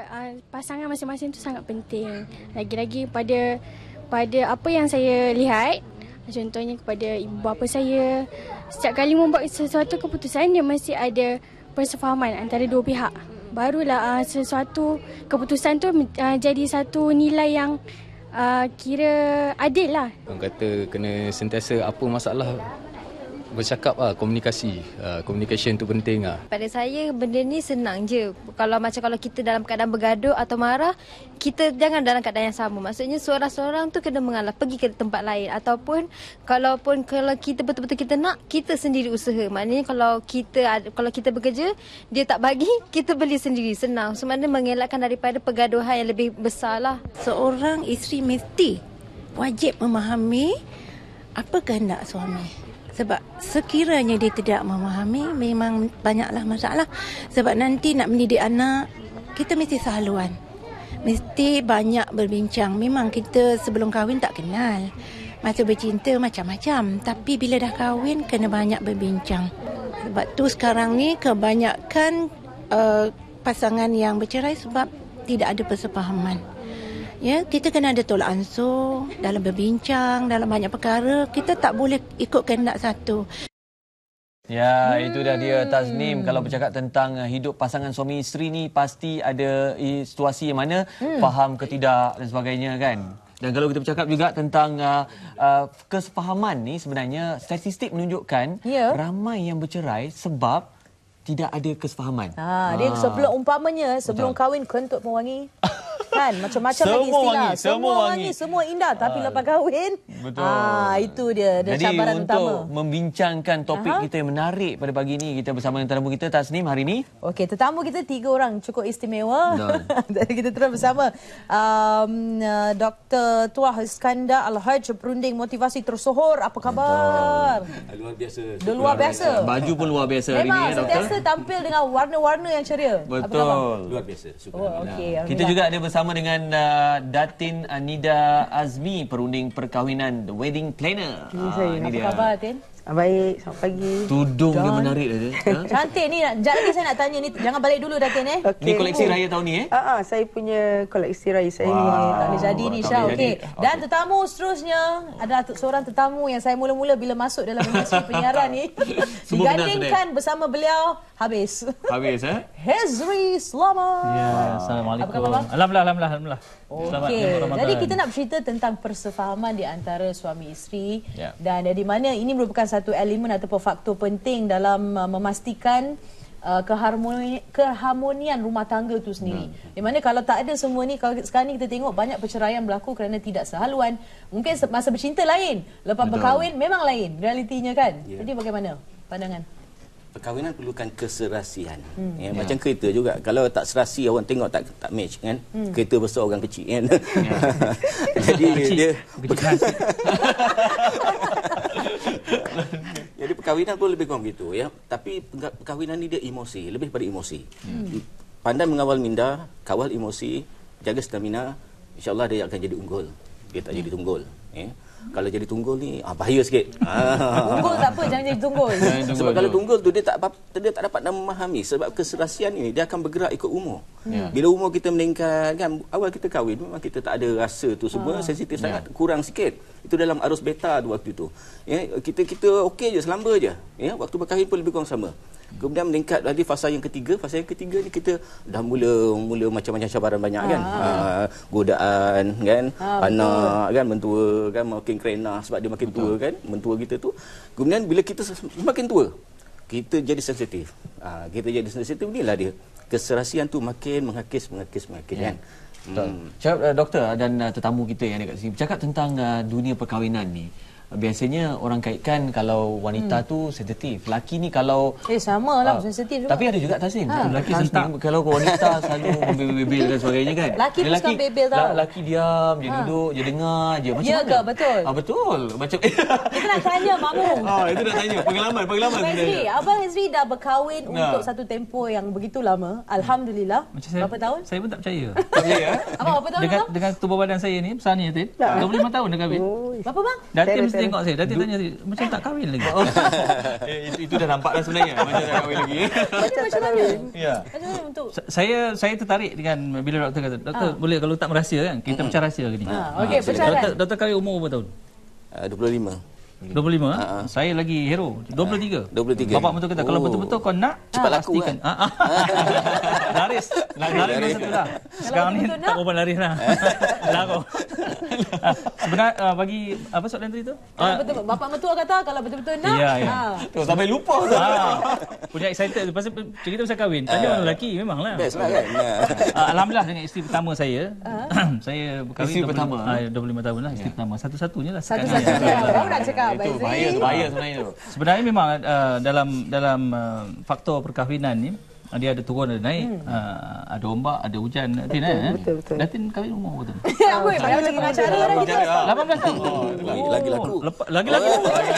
pasangan masing-masing tu sangat penting. Lagi-lagi pada apa yang saya lihat, contohnya kepada ibu bapa saya, setiap kali membuat sesuatu keputusan dia mesti ada persefahaman antara dua pihak. Barulah sesuatu keputusan tu jadi satu nilai yang kira adil lah. Orang kata kena sentiasa apa masalah bercakap komunikasi. Communication tu penting . Pada saya benda ni senang je. Kalau kita dalam keadaan bergaduh atau marah, kita jangan dalam keadaan yang sama. Maksudnya seorang-seorang tu kena mengalah, pergi ke tempat lain, ataupun kalau kita betul-betul kita nak, kita sendiri usaha. Maknanya kalau kita bekerja, dia tak bagi, kita beli sendiri, senang. Sebenarnya mengelakkan daripada pergaduhan yang lebih besar lah. Seorang isteri mesti wajib memahami apa kehendak suami. Sebab sekiranya dia tidak memahami, memang banyaklah masalah. Sebab nanti nak mendidik anak, kita mesti sehaluan. Mesti banyak berbincang. Memang kita sebelum kahwin tak kenal. Masa bercinta macam-macam. Tapi bila dah kahwin, kena banyak berbincang. Sebab tu sekarang ni kebanyakan pasangan yang bercerai sebab tidak ada persefahaman. Ya, kita kena ada tolak ansur dalam berbincang, dalam banyak perkara. Kita tak boleh ikut kehendak satu. Ya, itu dah dia Tasnim. Kalau bercakap tentang hidup pasangan suami isteri ni, pasti ada situasi yang mana faham ke tidak dan sebagainya kan. Dan kalau kita bercakap juga tentang kesefahaman ni, sebenarnya statistik menunjukkan ramai yang bercerai sebab tidak ada kesefahaman. Dia sebelum umpamanya, sebelum kahwin kentut pewangi. Kan macam-macam lagi istilah. Semua wangi, semua indah, tapi lepas kahwin itu dia cabaran utama. Jadi untuk membincangkan topik kita yang menarik pada pagi ni, kita bersama dengan tetamu kita Tasnim hari ni. Okey, tetamu kita 3 orang cukup istimewa. Jadi kita terus bersama Dr. Tuah Iskandar Al-Haj, perunding motivasi tersohor. Apa khabar? Luar biasa. Luar biasa. Baju pun luar biasa hari ni Memang doktor. sentiasa tampil dengan warna-warna yang ceria. Betul. Luar biasa. Okey. Kita juga ada bersama dengan Datin Nida Azmi, perunding perkahwinan, the wedding planner. Apa khabar, Tin? Baik, selamat pagi. Tudung dia menarik dia. Cantik ni. Sekejap lagi saya nak tanya ni. Jangan balik dulu, Datin. Okay. Ni koleksi raya tahun ni saya punya koleksi raya saya. Tak boleh jadi ni, Syah. Okey. Dan tetamu seterusnya adalah seorang tetamu yang saya mula-mula bila masuk dalam industri penyiaran ni digandingkan bersama beliau habis. Hezri, selamat. Ya, Assalamualaikum. Apa khabar? Alhamdulillah. Okey. Jadi kita nak bercerita tentang persefahaman di antara suami isteri dan di mana ini merupakan satu elemen ataupun faktor penting dalam memastikan keharmonian rumah tangga itu sendiri. Di mana kalau tak ada semua ni, kalau sekarang ni kita tengok banyak perceraian berlaku kerana tidak sehaluan. Mungkin masa bercinta lain, lepas berkahwin memang lain realitinya kan. Jadi bagaimana pandangan? Perkahwinan perlukan keserasian. Macam kereta juga. Kalau tak serasi, orang tengok tak match kan. Kereta besar, orang kecil kan. Jadi dia jadi perkahwinan pun lebih kurang begitu ya. Tapi perkahwinan ni dia emosi, lebih pada emosi. Pandai mengawal minda, kawal emosi, jaga stamina, insya-Allah dia akan jadi unggul. Dia tak jadi tunggul ya. Kalau jadi tunggul ni bahaya sikit. Tunggul tak apa, jangan jadi tunggul. Sebab kalau tunggul tu dia tak dapat memahami sebab keserasian ini dia akan bergerak ikut umur. Bila umur kita meningkat kan, awal kita kahwin memang kita tak ada rasa tu semua, sensitif sangat, kurang sikit. Itu dalam arus beta tu waktu tu. Ya, kita okey je, selamba je. Ya, waktu berkahwin pun lebih kurang sama. Kemudian meningkat lagi fasa yang ketiga. Fasa yang ketiga ni kita dah mula macam-macam cabaran banyak kan. Godaan kan, anak kan, mentua kan, makin kerena sebab dia makin tua kan, mentua kita tu. Kemudian bila kita makin tua, kita jadi sensitif. Kita jadi sensitif, inilah dia. Keserasian tu makin menghakis kan. Cakap doktor dan tetamu kita yang ada kat sini bercakap tentang dunia perkahwinan ni. Biasanya orang kaitkan kalau wanita tu sensitif, lelaki ni kalau samalah sensitif juga. Tapi ada juga Tasnim, lelaki sensitif, kalau wanita selalu membebel dan sebagainya kan. Lelaki pun suka bebel tau. Lelaki diam, dia duduk, dia dengar je macam mana. Ya ke betul? Betul. Macam kita nak tanya Mamu. Itu nak tanya pengalaman sebenarnya. Abang Hezri dah berkahwin untuk satu tempoh yang begitu lama. Alhamdulillah. Berapa tahun? Saya pun tak percaya. Tak percaya? Abang berapa tahun? Dengan tubuh badan saya ni, besar ni Tin. 25 tahun dah kahwin. Berapa bang? Datin Datin tengok saya. Datin tanya macam tak kahwin lagi. Itu dah nampak dah sebenarnya macam tak kahwin lagi. Macam mana? Ya. Macam mana untuk Saya tertarik dengan bila doktor kata, doktor boleh kalau tak berahsia kan, kita pecah rahsia ke ni. okey, pecahan. Doktor kahwin umur berapa tahun? 25. 25. Saya lagi hero 23. 23. Bapak betul kata kalau betul-betul kau nak cepat laku pastikan. Laris nombor satu lah. Sekarang ni tak berapa laris lah. Laku. Sebenarnya bagi apa soalan tadi tu? Betul. Bapak mertua kata kalau betul-betul nak. Ya. Tu sampai lupa. Punya excited tu pasal cerita pasal kahwin. Tanya orang lelaki memanglah. Best lah kan. Alhamdulillah dengan isteri pertama saya. Saya berkahwin Isteri pertama? 25 tahun lah isteri pertama. Satu-satunya lah. Satu-satunya. Baru nak cakap. Itu bahaya sebenarnya tu. Sebenarnya memang dalam faktor perkahwinan ni dia ada turun ada naik, ada ombak, ada hujan. Betul. Datin kahwin umur betul. Apa macam pengacara dah kita. 18 tahun. Lagi laku. Lagi laku.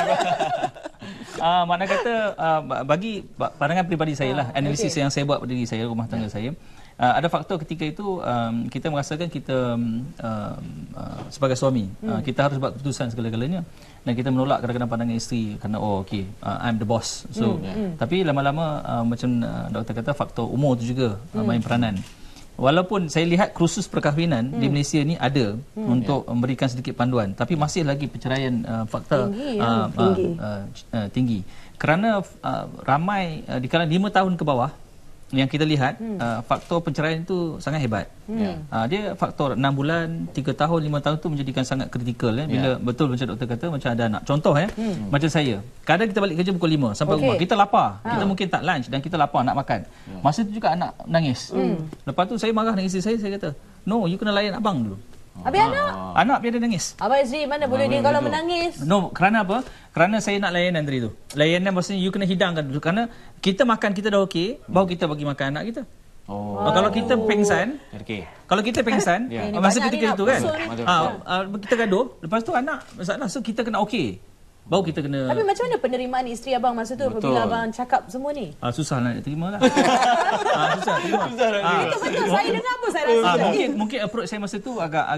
Makna kata bagi pandangan peribadi saya lah, analisis yang saya buat pada diri saya, rumah tangga saya, ada faktor ketika itu kita merasakan kita sebagai suami kita harus buat keputusan segala-galanya dan kita menolak kadang-kadang pandangan isteri kerana I'm the boss. So tapi lama-lama macam doktor kata faktor umur tu juga main peranan. Walaupun saya lihat kursus perkahwinan di Malaysia ni ada untuk memberikan sedikit panduan, tapi masih lagi perceraian faktor tinggi. Kerana ramai di kalangan 5 tahun ke bawah yang kita lihat faktor perceraian itu sangat hebat. Dia faktor 6 bulan, 3 tahun, 5 tahun tu menjadikan sangat kritikal bila betul macam doktor kata macam ada anak. Contoh macam saya. Kadang kita balik kerja pukul 5 sampai rumah. Kita lapar. Kita mungkin tak lunch dan kita lapar nak makan. Masa tu juga anak nangis. Lepas tu saya marah dengan isteri saya kata, "No, you kena layan abang dulu." Habis anak? Anak biar dia nangis. Abang Azri mana boleh dia kalau menangis? No, kerana apa? Kerana saya nak layanan tadi tu. Layanan maksudnya you kena hidangkan dulu. Kerana kita makan kita dah okey, baru kita bagi makan anak kita. Kalau kita pengsan, kalau kita pengsan, masa ketika itu kan, kita gaduh, lepas tu anak masalah, so kita kena okey. Baru kita kena. Tapi macam mana penerimaan isteri abang masa tu apabila abang cakap semua ni? Susah nak terima lah. Susah terima. Betul. Saya dengar pun saya rasa. Mungkin approach saya masa tu agak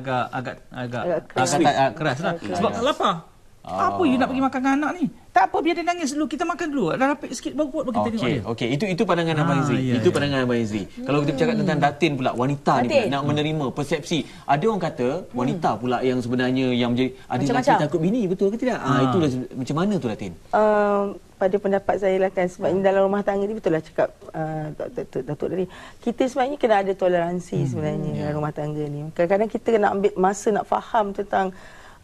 keras lah. Sebab lapar. Apa you nak pergi makan dengan anak ni? Tak apa, biar dia nangis dulu. Kita makan dulu. Dah rapid sikit baru buat bagi tengok dia. Okey, itu pandangan Abang Izri. Itu pandangan Abang Izri. Kalau kita bercakap tentang datin pula, wanita ni nak menerima persepsi. Ada orang kata wanita pula yang sebenarnya yang menjadi ada lelaki takut bini, betul ke tidak? Itulah macam mana tu Datin? Pada pendapat saya lah kan, sebabnya dalam rumah tangga ni betul lah cakap Datuk tadi, kita sebenarnya kena ada toleransi sebenarnya dalam rumah tangga ni. Kadang-kadang kita kena ambil masa nak faham tentang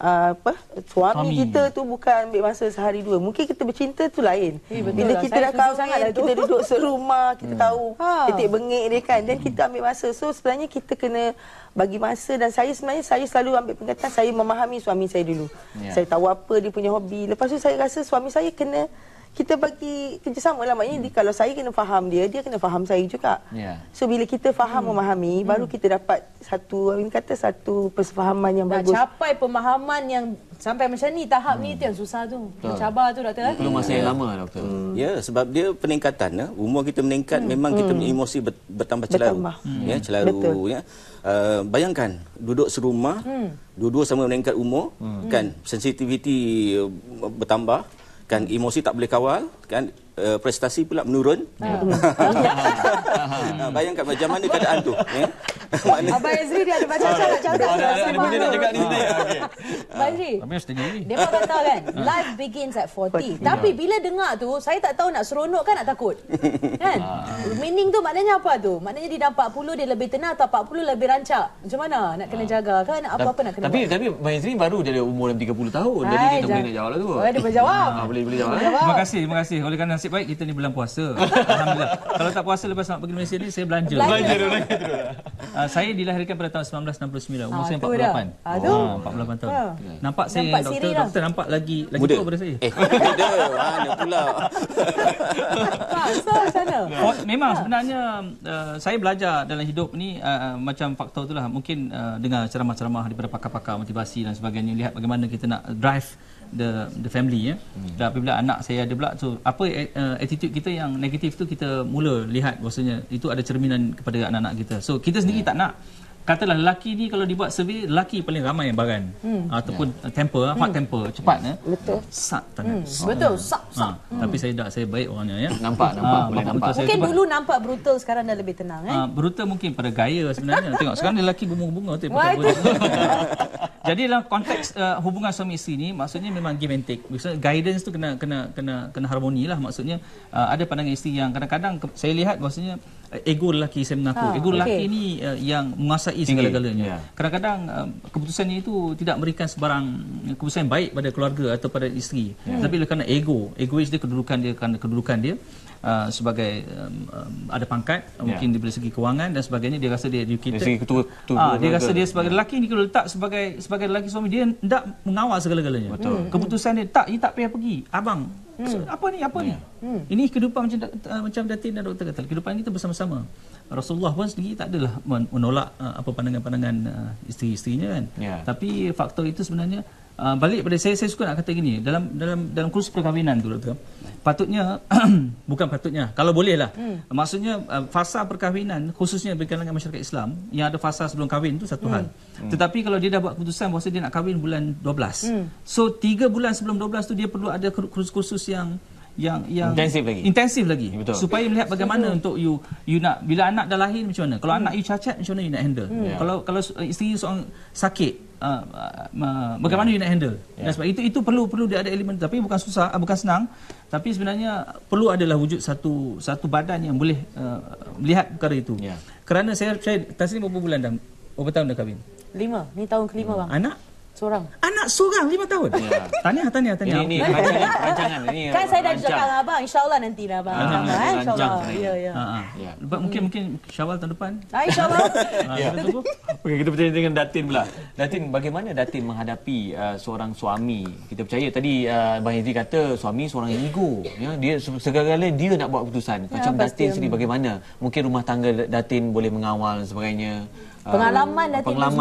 suami kita tu bukan ambil masa sehari dua. Mungkin kita bercinta tu lain. Bila kita dah kahwin, kita duduk serumah, kita tahu titik bengik dia kan, dan kita ambil masa. So sebenarnya kita kena bagi masa, dan saya selalu ambil pendekatan saya memahami suami saya dulu. Saya tahu apa dia punya hobi. Lepas tu saya rasa suami saya kena kita bagi kerjasama lah. Maknanya kalau saya kena faham dia kena faham saya juga. So bila kita faham memahami, baru kita dapat satu persefahaman yang bagus. Capai pemahaman yang sampai macam ni, tahap ni tu yang susah tu. Mencabar tu doktor. Perlu masa yang lama doktor. Ya, sebab dia peningkatan, umur kita meningkat, memang kita emosi bertambah celaru. Celaru ya. Bayangkan duduk serumah, dua-dua sama meningkat umur, kan, sensitiviti bertambah, kan, emosi tak boleh kawal, kan, prestasi pula menurun. Bayangkan macam mana keadaan tu. Abang Azri dia ada macam-macam nak cakap. Ada benda nak cakap ni. Abang Azri, dia pun kata kan, life begins at 40. Tapi bila dengar tu, saya tak tahu nak seronok kan nak takut. Kan? Meaning tu maknanya apa tu? Maknanya dia dah 40 dia lebih tenang atau 40 lebih rancak? Macam mana nak kena jaga kan? Apa-apa nak kena buat. Tapi Abang Azri baru dia umur 30 tahun. Jadi dia tak boleh nak jawab lah tu. Dia boleh jawab. Boleh jawab. Terima kasih. Oleh kerana nasib baik kita ni bulan puasa. Alhamdulillah. Kalau tak puasa lepas nak pergi Malaysia ni saya belanja. Saya dilahirkan pada tahun 1969. Umur saya 48. 48 tahun. Nampak saya doktor nampak lagi tua daripada saya. Beda. Mana pula. Memang sebenarnya saya belajar dalam hidup ni macam faktor itulah. Mungkin dengar ceramah-ceramah daripada pakar-pakar motivasi dan sebagainya, lihat bagaimana kita nak drive the family dan apabila anak saya ada pula, so apa attitude kita yang negatif tu kita mula lihat bahasanya itu ada cerminan kepada anak-anak kita. So kita sendiri tak nak katalah lelaki ni kalau dibuat survey, lelaki paling ramai yang baran ataupun temper, hot temper, cepat Betul. sak tangan. Betul, sak. Tapi saya baik orangnya ya. Nampak boleh nampak. Mungkin dulu nampak brutal, sekarang dah lebih tenang brutal mungkin pada gaya sebenarnya. Tengok sekarang dia lelaki bunga-bunga tu. Jadi dalam konteks hubungan suami isteri ni maksudnya memang give and take. Maksudnya guidance tu kena harmoni lah. Maksudnya ada pandangan isteri yang kadang-kadang saya lihat maksudnya ego lelaki saya mengaku. Ego lelaki ni yang menguasai segala-galanya. Kadang-kadang keputusannya itu tidak memberikan sebarang keputusan yang baik pada keluarga atau pada isteri. Tapi kerana egois dia, kedudukan dia sebagai ada pangkat, mungkin dari segi kewangan dan sebagainya, dia rasa dia educated. Dia rasa dia sebagai lelaki ni kalau letak sebagai lelaki suami, dia hendak mengawal segala-galanya. Keputusan dia tak payah pergi. Abang, apa ni? Ini kehidupan macam Datin dan Doktor kata. Kehidupan kita bersama-sama. Rasulullah pun sendiri tak adalah menolak apa pandangan-pandangan isteri-isterinya kan. Tapi faktor itu sebenarnya balik pada saya suka nak kata gini, dalam kursus perkahwinan tu Doktor, patutnya bukan patutnya, kalau boleh lah, maksudnya fasa perkahwinan khususnya bagi kalangan masyarakat Islam yang ada fasa sebelum kahwin tu satu hal. Tetapi kalau dia dah buat keputusan bahawa dia nak kahwin bulan 12, so 3 bulan sebelum 12 tu dia perlu ada kursus-kursus yang intensif lagi supaya melihat bagaimana untuk you nak, bila anak dah lahir macam mana, kalau anak you cacat macam mana you nak handle, kalau isteri seorang sakit bagaimana you nak handle. Dan sebab itu perlu dia ada elemen, tapi bukan senang, tapi sebenarnya perlu adalah wujud satu badan yang boleh melihat perkara itu. Kerana saya Tasnim berapa tahun dah kahwin? 5. Ni tahun ke-5 bang. Anak seorang 5 tahun. Tahniah. Ini rancangan ini. Kan saya dah cakap dengan abang, insya-Allah nanti dah abang. Insya-Allah. Ya. Mungkin Syawal tahun depan. Insya-Allah. Okey, kita bertanya dengan Datin pula. Datin, bagaimana Datin menghadapi seorang suami? Kita percaya tadi Abang Hezri kata suami seorang yang ego, ya. Dia segala-galanya dia nak buat keputusan. Macam Datin sendiri bagaimana? Mungkin rumah tangga Datin boleh mengawal dan sebagainya. Pengalaman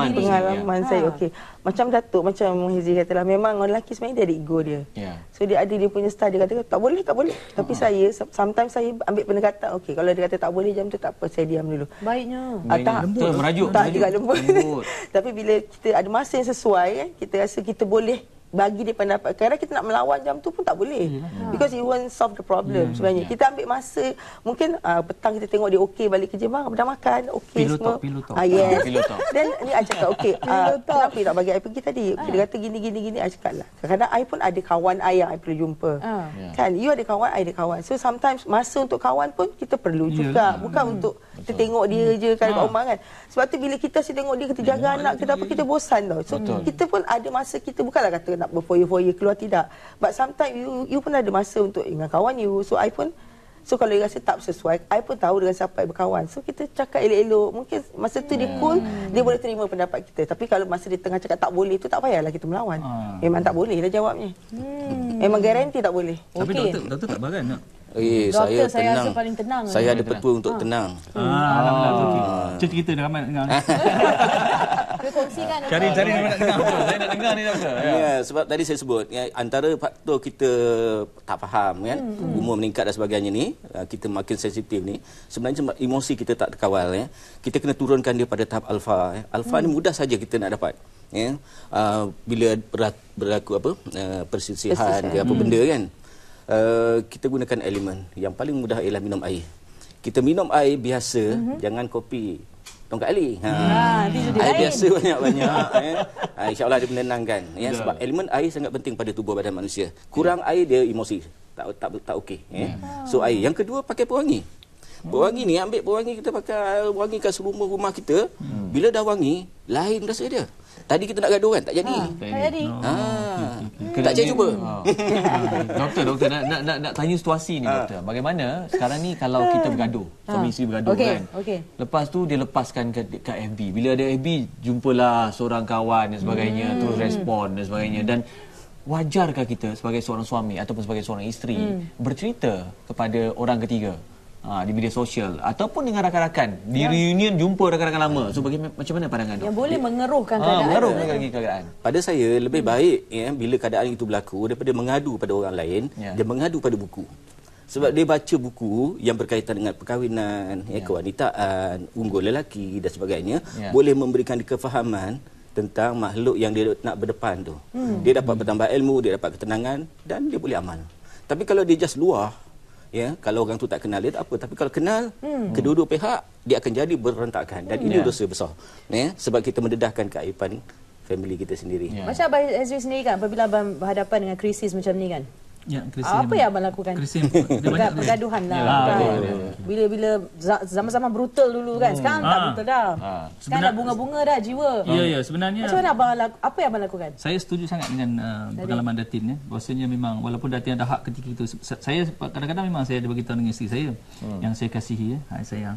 saya okey. Macam Datuk, macam Hezri katalah, memang orang lelaki sebenarnya dia ada ego dia. So dia ada dia punya style, dia kata tak boleh. Tapi saya sometimes saya ambil pendekatan, okey kalau dia kata tak boleh jam tu tak apa, saya diam dulu. Baiknya. Lembut, merajuk. Tak juga lembut. Tapi bila kita ada masa yang sesuai kan, kita rasa kita boleh bagi dia pendapat. Kerana kita nak melawan jam tu pun tak boleh. Because you won't solve the problem sebenarnya. Kita ambil masa, mungkin petang kita tengok dia okey balik kerja, bang dah makan, okey semua. Yes. Dan ni I cakap okey, kenapa you nak bagi I pergi tadi? Okay, dia kata gini I cakap lah. Kadang-kadang I pun ada kawan I yang I perlu jumpa. Kan, you ada kawan, I ada kawan. So sometimes masa untuk kawan pun kita perlu juga. Bukan untuk kita tengok dia je kan kat rumah kan. Sebab tu bila kita tengok dia, kita jaga anak kita apa, kita bosan tau. So kita pun ada masa kita, bukanlah kata nak berfoya-foya keluar, tidak. But sometimes you pun ada masa untuk dengan kawan you. So I pun, kalau you rasa tak sesuai, I pun tahu dengan siapa I berkawan. So kita cakap elok-elok. Mungkin masa tu dia cool, dia boleh terima pendapat kita. Tapi kalau masa dia tengah cakap tak boleh tu, tak payahlah kita melawan. Memang tak boleh lah jawabnya. Memang garanti tak boleh. Tapi doktor tak baran tak? Doktor saya rasa paling tenang. Saya ada petua untuk tenang. Cerita dah ramai dengar. Kongsikan. Cari nak dengar. Saya nak dengar ni doktor. Ya, sebab tadi saya sebut antara faktor kita tak faham kan, umur meningkat dan sebagainya ni, kita makin sensitif ni, sebenarnya emosi kita tak terkawal ya. Kita kena turunkan dia pada tahap alfa ya. Alfa ni mudah saja kita nak dapat. Ya. Bila berlaku perselisihan ke apa benda kan. Kita gunakan elemen. Yang paling mudah ialah minum air. Kita minum air biasa, jangan kopi tongkat ali. Air biasa banyak-banyak. InsyaAllah dia menenangkan. Ya, sebab elemen air sangat penting pada tubuh badan manusia. Kurang air dia emosi. Tak okey. Ya. So air. Yang kedua pakai pewangi. Pewangi ni, ambil pewangi, kita pakai wangi kat seluruh rumah kita. Bila dah wangi, lain rasa dia. Tadi kita nak gaduh kan, tak jadi. Tak jadi cuba. Doktor nak tanya situasi ni doktor. Bagaimana sekarang ni kalau kita bergaduh, suami isteri bergaduh kan. Lepas tu dia lepaskan kat FB. Bila ada FB, jumpalah seorang kawan dan sebagainya, terus respon dan sebagainya. Dan wajarkah kita sebagai seorang suami ataupun sebagai seorang isteri bercerita kepada orang ketiga? Di media sosial ataupun dengan rakan-rakan di reunion jumpa rakan-rakan lama. So macam mana pandangan yang boleh mengeruhkan keadaan? Mengeruhkan keadaan. Pada saya lebih baik ya, bila keadaan itu berlaku, daripada mengadu pada orang lain, dia mengadu pada buku. Sebab dia baca buku yang berkaitan dengan perkahwinan, kewanitaan, unggul lelaki dan sebagainya, boleh memberikan dia kefahaman tentang makhluk yang dia nak berdepan tu. Dia dapat bertambah ilmu, dia dapat ketenangan dan dia boleh amal. Tapi kalau dia just luar, kalau orang tu tak kenal dia tak apa, tapi kalau kenal kedua-dua pihak, dia akan jadi berontakan dan ini dosa besar. Sebab kita mendedahkan keaiban family kita sendiri. Macam Abang Azri sendiri kan, apabila abang berhadapan dengan krisis macam ni kan, apa yang abang lakukan? Pergaduhan lah. Bila zaman-zaman brutal dulu kan. Sekarang tak brutal dah. Sekarang dah bunga-bunga dah jiwa. Ya, sebenarnya. Macam mana apa yang abang lakukan? Saya setuju sangat dengan pengalaman Datin. Bahawasanya memang walaupun Datin ada hak ketika itu. Saya kadang-kadang memang saya ada beritahu dengan isteri saya yang saya kasihi. Hai sayang.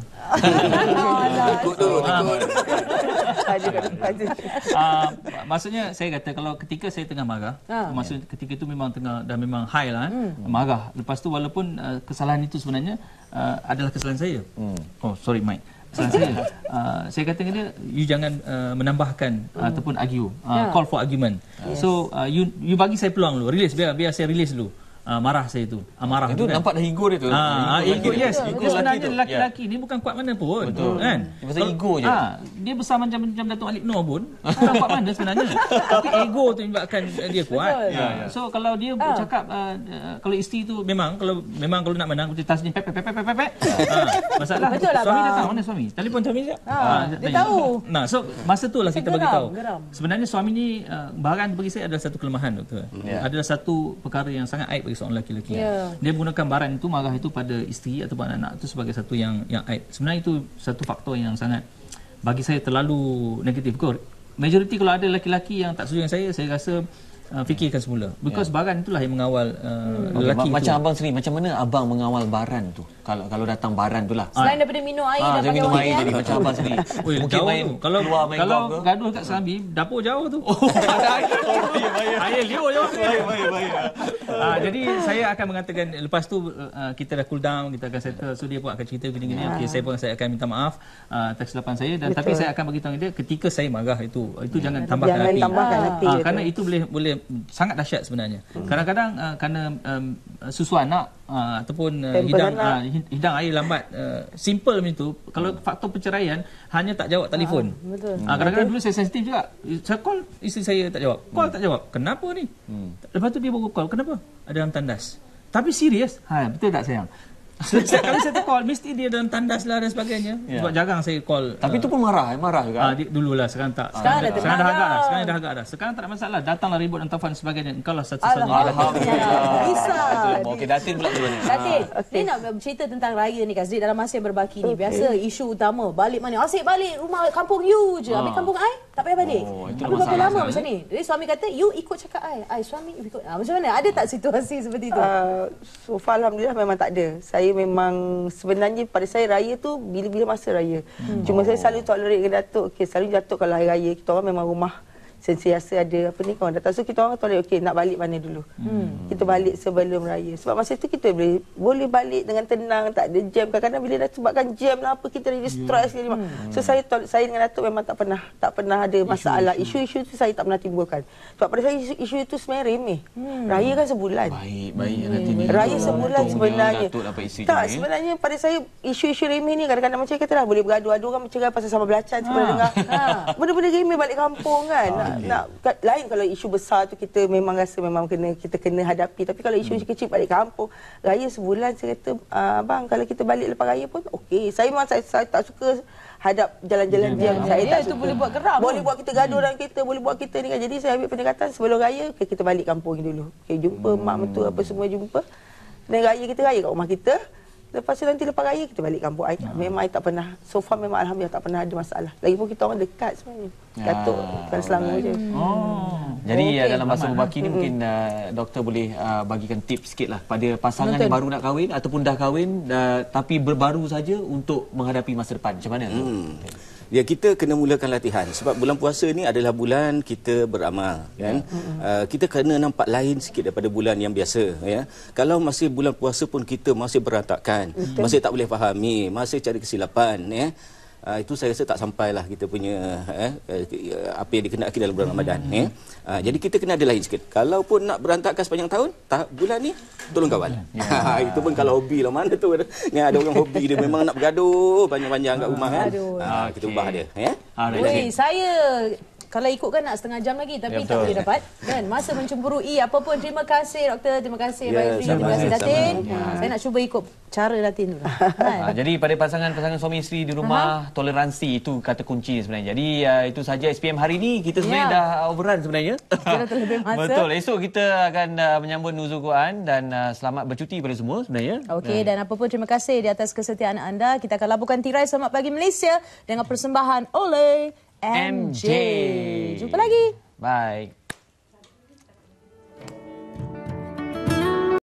Maksudnya saya kata kalau ketika saya tengah marah, maksudnya ketika itu memang memang high lah, marah. Lepas tu walaupun kesalahan itu sebenarnya adalah kesalahan saya. Oh sorry Mike, kesalahan saya. Saya kata dengan dia, you jangan menambahkan ataupun argue, call for argument. So you bagi saya peluang dulu, release, biar saya release dulu. Marah saya itu, amarah itu kan? Nampak dah ego dia tu. Ego, yes. Ego sebenarnya lelaki ni bukan kuat mana pun. Betul. Kan? Dia pasal ego je. Dia besar macam Datuk Alip Noor pun bukan kuat mana sebenarnya. Tapi ego tu menyebabkan dia kuat. So kalau dia bercakap, kalau isteri tu memang kalau nak menang, kita tasnya pep. Masalah. Suami datang, mana suami? Telefon suami sekejap. Dia tahu. Nah, so masa tu lah kita bagi tahu. Sebenarnya suami ni baran bagi saya adalah satu kelemahan, doktor. Adalah satu perkara yang sangat aib bagi seorang lelaki. Dia menggunakan baran itu, marah itu pada isteri ataupun anak itu sebagai satu yang aib. Sebenarnya itu satu faktor yang sangat bagi saya terlalu negatif. Majoriti kalau ada lelaki-lelaki yang tak setuju dengan saya rasa fikirkan semula. Because baran itulah yang mengawal lelaki macam abang sendiri, macam mana abang mengawal baran tu? Kalau datang baran tu lah. Selain daripada minum air dan pakai minum air jadi macam abang sendiri. Mungkin main kalau gaduh kat Serambi, dapur jauh tu. Air liur je. Jadi saya akan mengatakan lepas tu kita dah cool down, kita akan settle. So dia pun akan cerita gini-gini. Okey, saya akan minta maaf atas kesilapan saya dan tapi saya akan beritahu dia ketika saya marah itu jangan tambahkan api. Kerana itu boleh sangat dahsyat sebenarnya. Kadang-kadang kerana susu anak ataupun hidang air lambat, simple macam tu. Kalau faktor perceraian hanya tak jawab telefon. Kadang-kadang dulu saya sensitif juga. Saya call isteri saya tak jawab. Call tak jawab. Kenapa ni? Lepas tu dia baru call. Kenapa? Ada dalam tandas. Tapi serius? Betul tak sayang? Setiap kali saya call mesti dia dalam tandas lah dan sebagainya. Sebab jarang saya call. Tapi tu pun marah juga. Dululah, sekarang tak. Sekarang dah agak dah. Sekarang dah agak dah. Sekarang tak ada masalah. Datanglah ribut dan telefon sebagainya. Engkau lah satu-satunya. Alhamdulillah. Bisa. Okey, Datin pula dulu ni. Datin, ni nak bercerita tentang raya ni Kak Zid dalam masa yang berbaki ni. Biasa isu utama balik mana? Asyik balik rumah kampung you je. Habis kampung I tak payah balik. Tapi berapa lama macam ni? Jadi suami kata you ikut cakap I suami ikut. Macam mana? Ada tak situasi seperti itu? So far alhamdulillah memang tak ada. Saya memang sebenarnya pada saya raya tu bila-bila masa raya. Cuma saya selalu tolerate dengan Datuk. Okey, selalu Datuk kalau hari raya kita orang memang rumah sentiasa ada apa ni kawan datang. So kita orang tolerate okey nak balik mana dulu. Kita balik sebelum raya. Sebab masa tu kita boleh balik dengan tenang, tak ada jam. Kadang-kadang bila dah sebabkan jam lah apa kita jadi stres sekali. So saya dengan Datuk memang tak pernah ada masalah. Isu-isu tu saya tak pernah timbulkan. Sebab pada saya isu itu sebenarnya remeh. Raya kan sebulan. Baik nanti ni. Raya sebulan sebenarnya. Tak, sebenarnya pada saya isu-isu remeh ni kadang-kadang macam kata lah boleh bergaduh-aduh orang bercerai pasal sambal belacan sebelah dengar. Benda-benda remeh balik kampung kan. Lain kalau isu besar tu kita memang rasa memang kita kena hadapi. Tapi kalau isu kecil balik kampung, raya sebulan saya kata bang kalau kita balik lepas raya pun okey. Saya memang saya tak suka hadap jalan-jalan diam. Saya tak suka. Boleh buat geram. Boleh buat kita gaduh dalam kereta, boleh buat kita ni kan. Jadi saya ambil pendekatan sebelum raya kita balik kampung dulu. Okey, jumpa mak mentua apa semua jumpa. Dan raya kita raya kat rumah kita. Lepas tu nanti lepas raya kita balik kampung. Memang I tak pernah, so far memang alhamdulillah tak pernah ada masalah. Lagipun kita orang dekat sebenarnya. Datuk bukan Selangor je. Jadi dalam masa berbaki ni mungkin doktor boleh bagikan tips sikit lah pada pasangan yang baru nak kahwin ataupun dah kahwin tapi berbaru saja untuk menghadapi masa depan. Macam mana? Ya, kita kena mulakan latihan sebab bulan puasa ni adalah bulan kita beramal kan. Kita kena nampak lain sikit daripada bulan yang biasa ya. Kalau masih bulan puasa pun kita masih berantakan, masih tak boleh fahami, masih cari kesilapan ya. itu saya rasa tak sampailah kita punya apa yang dikehendaki dalam bulan Ramadan. Jadi kita kena ada lain sikit. Kalaupun nak berantakan sepanjang tahun, bulan ni tolong kawal. Itu pun kalau hobi lah, mana tu ada orang hobi dia memang nak bergaduh panjang-panjang kat rumah kan. Kita ubah dia. Saya kalau ikutkan nak setengah jam lagi tapi tak boleh dapat kan. Masa mencemburui apa pun. Terima kasih doktor, terima kasih Baifri, terima kasih Datin. Saya nak cuba ikut cara Datin dulu. Jadi pada pasangan-pasangan suami isteri di rumah, toleransi itu kata kunci sebenarnya. Jadi itu saja SPM hari ini. Kita sebenarnya dah overrun sebenarnya. Kita terlebih masa. Betul. Esok kita akan menyambut Nuzul Quran dan selamat bercuti pada semua sebenarnya. Okey, dan apa pun terima kasih di atas kesetiaan anda. Kita akan laburkan tirai Selamat Pagi Malaysia dengan persembahan oleh MJ. Jumpa lagi. Bye.